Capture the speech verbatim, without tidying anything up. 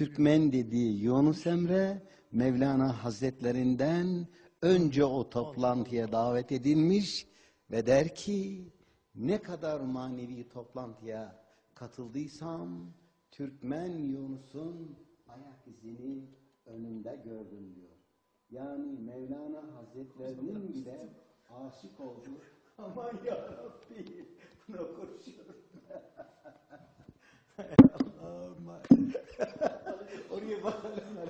Türkmen dediği Yunus Emre, Mevlana Hazretlerinden önce o toplantıya davet edilmiş ve der ki, ne kadar manevi toplantıya katıldıysam, Türkmen Yunus'un ayak izini önünde gördüm diyor. Yani Mevlana Hazretlerinin bile aşık olduğu, aman yarabbi, bunu konuşuyorum. Allah'ım. Oraya bakalım.